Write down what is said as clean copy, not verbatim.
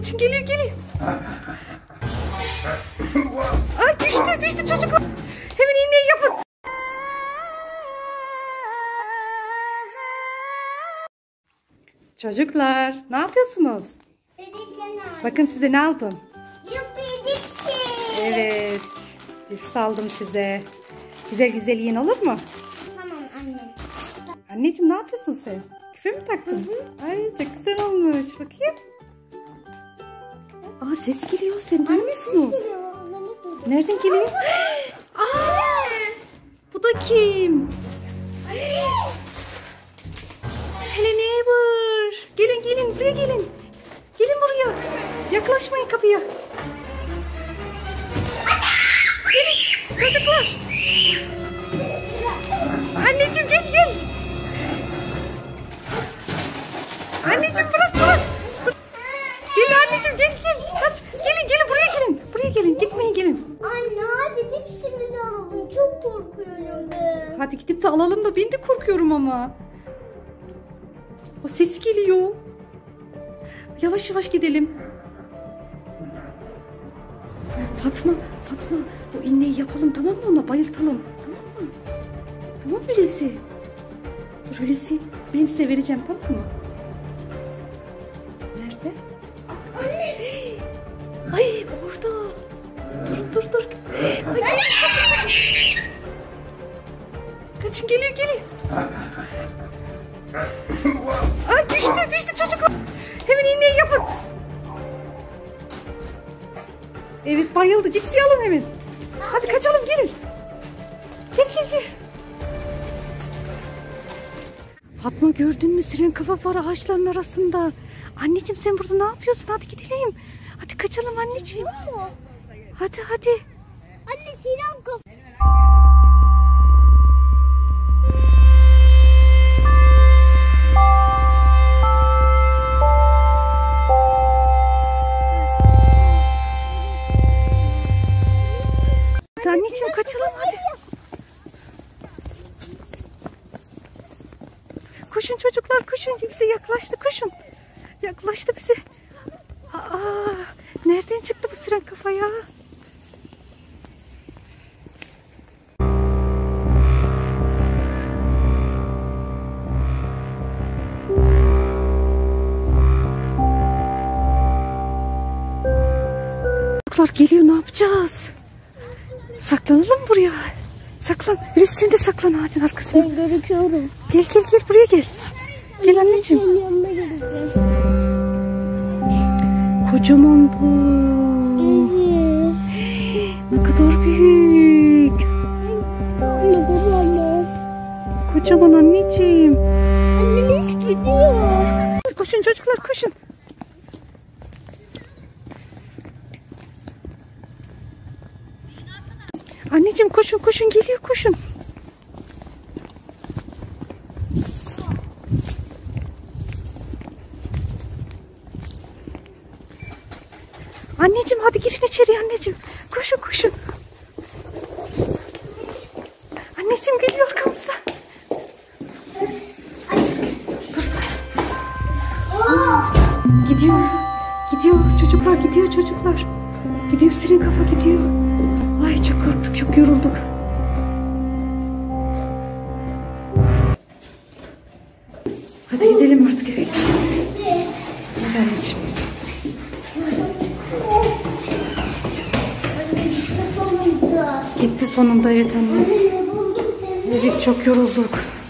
Kaçın, geliyor geliyor. Ay düştü çocuklar. Hemen iğneyi yapın. Çocuklar ne yapıyorsunuz? Bakın size ne aldım. Evet. Cips aldım size. Güzel güzel yiyin, olur mu? Tamam anne. Anneciğim ne yapıyorsun sen? Küpe mi taktın? Hı hı. Ay çok güzel olmuş. Bakayım. Aa, ses geliyor. Sen duyuyor musunuz? Nereden geliyor? Aa, bu da kim? Hello neighbor. Gelin buraya gelin. Gelin buraya. Yaklaşmayın kapıya. Gelin çocuklar. Anneciğim gel. Anneciğim bırak. Gel anneciğim gel. Kaç. Gelin buraya gelin. Gitmeyin gelin. Anne hadi cipsimizi alalım. Çok korkuyorum ben. Hadi gidip de alalım da ben de korkuyorum ama. O ses geliyor. Yavaş gidelim. Fatma bu iğneyi yapalım, tamam mı, ona bayıltalım, tamam mı? Tamam mı Hulusi? Dur Hulusi, ben size vereceğim, tamam mı? Nerede? Anne. Ay orada. Dur. Ay, kaçın geliyor. Ay düştü çocuklar. Hemen iğneyi yapın. Evet bayıldı. Cipsi alın hemen. Hadi kaçalım, gelin. Gel. Fatma gördün mü, siren kafa var ağaçların arasında. Anneciğim sen burada ne yapıyorsun? Hadi gidelim. Hadi kaçalım anneciğim. Hadi. Anne siren kafa. Anneciğim kaçalım hadi. Koşun çocuklar, koşun. Bize yaklaştı, koşun. Yaklaştı bize. Aa, nereden çıktı bu siren kafa ya? Çocuklar geliyor, ne yapacağız? Saklanalım buraya. Saklan. Hulusi sen de saklan ağacın arkasına. Ben görüküyorum. Gel buraya gel. Gel anneciğim. Yanına geleceğim. Kocaman bu. Ne kadar büyük. Anne kocaman. Kocaman anneciğim. Annemiz gidiyor. Koşun çocuklar, koşun. Anneciğim koşun geliyor, koşun. Anneciğim hadi girin içeri anneciğim. Koşun. Anneciğim geliyor arkamızda. Dur. Gidiyor çocuklar, Gidiyor siren kafa gidiyor. Ay çok korktuk, çok yorulduk. Hadi gidelim artık eve gidelim. Hadi anneciğim. Gitti sonunda, evet anne. Evet çok yorulduk.